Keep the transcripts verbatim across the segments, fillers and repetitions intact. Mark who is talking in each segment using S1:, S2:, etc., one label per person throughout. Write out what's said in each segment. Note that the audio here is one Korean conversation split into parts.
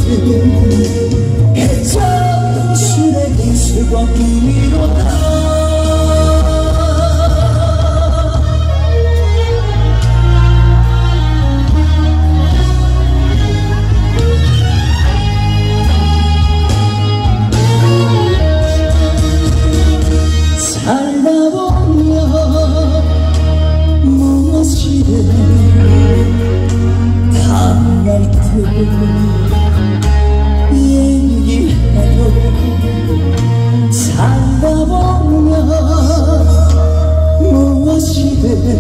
S1: 지거든 해장술의 기술과 꿈이로다 살다 보면 무엇이든 당할 듯 얘기해도 살다 보면 무엇이든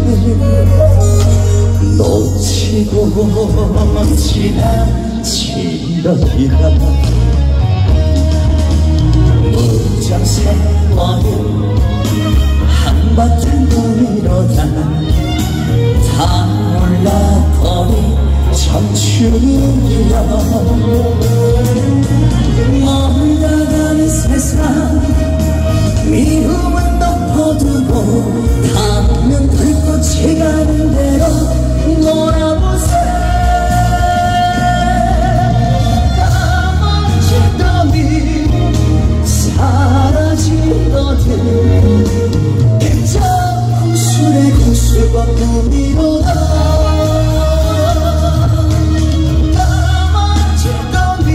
S1: 놓치고 지나치려니라 무장 생활은 한바탕 꿈이로다 다 몰라버린 청춘이여 멀다 가는 세상 미움은 덮어두고 가면 불꽃이 가는 대로 놀아보세요 까만지더니 사라지거든 술의 구슬과 꿈이로다 까만지더니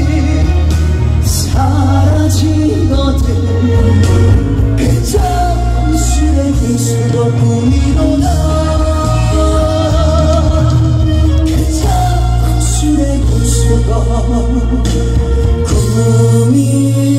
S1: 사라지거든 그저 술의 구슬과 꿈이로다 그저 술의 구슬과 꿈이